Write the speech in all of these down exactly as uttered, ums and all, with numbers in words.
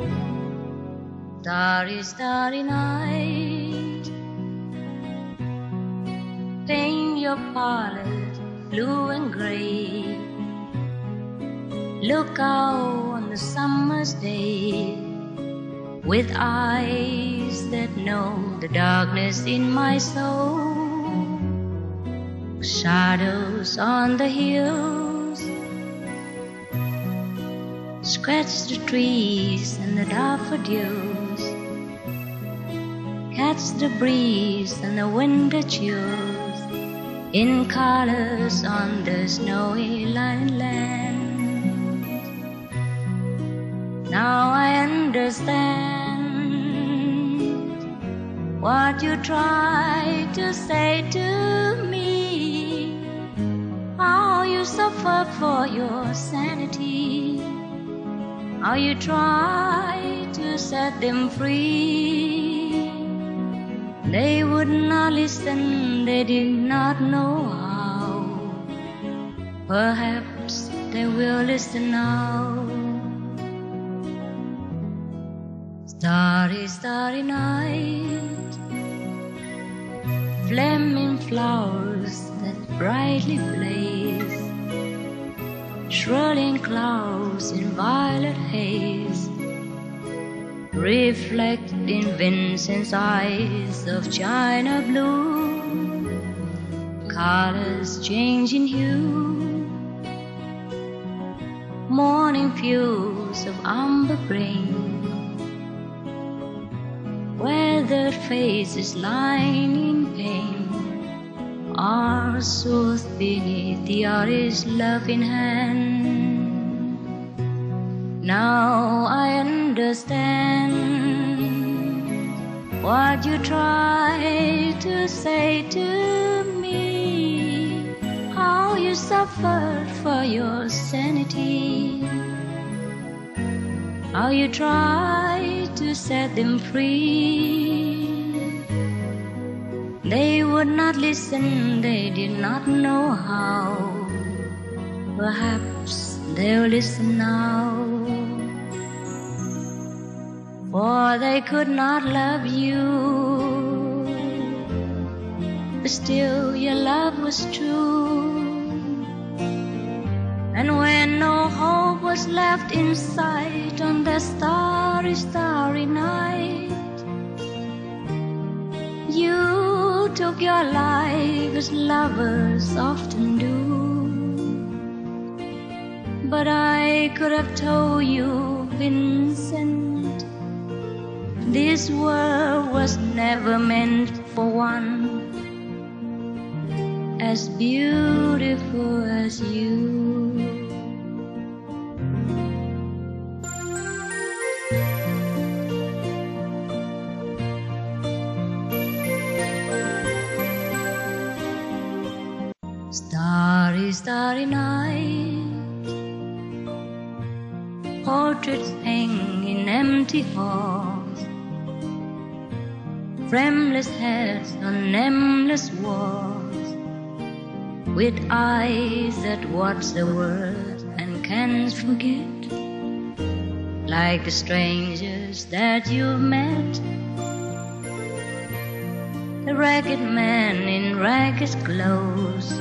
Starry, starry night, paint your palette blue and gray. Look out on the summer's day with eyes that know the darkness in my soul. Shadows on the hills scratch the trees and the daffodils, catch the breeze and the winter chills in colors on the snowy line land. Now I understand what you tried to say to me, how you suffered for your sanity, how you tried to set them free. They would not listen, they did not know how. Perhaps they will listen now. Starry, starry night, flaming flowers that brightly blaze, swirling clouds in violet haze, reflect in Vincent's eyes of china blue, colors change in hue, morning views of amber grain, weathered faces lying in pain are soothed beneath the artist's loving hand. Now I understand what you tried to say to me, how you suffered for your sanity, how you tried to set them free. They would not listen, they did not know how. Perhaps they'll listen now. For they could not love you, but still your love was true. And when no hope was left in sight on that starry, starry night, you took your life as lovers often do. But I could have told you, Vincent, this world was never meant for one as beautiful as you. Starry, starry night, portraits hang in empty halls, frameless heads on nameless walls, with eyes that watch the world and can't forget, like the strangers that you've met. The ragged man in ragged clothes,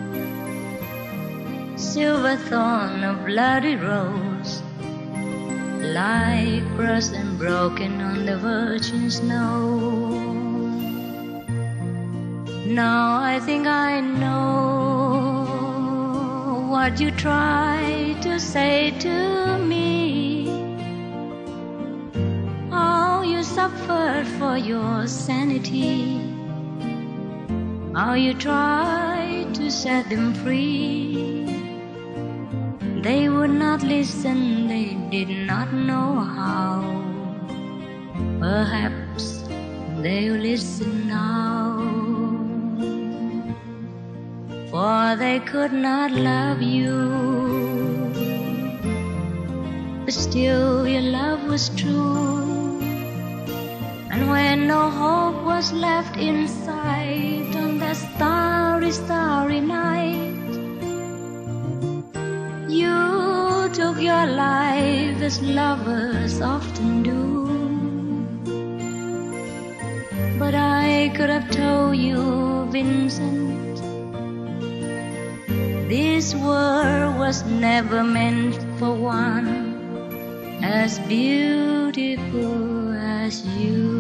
silver thorn of bloody rose, like crushed and broken on the virgin snow. Now I think I know what you tried to say to me, how you suffered for your sanity, how you tried to set them free. They would not listen, they did not know how. Perhaps they'll listen now. For they could not love you, but still your love was true. And when no hope was left in sight on that starry, starry night, you took your life as lovers often do. But I could have told you, Vincent, this world was never meant for one as beautiful as you.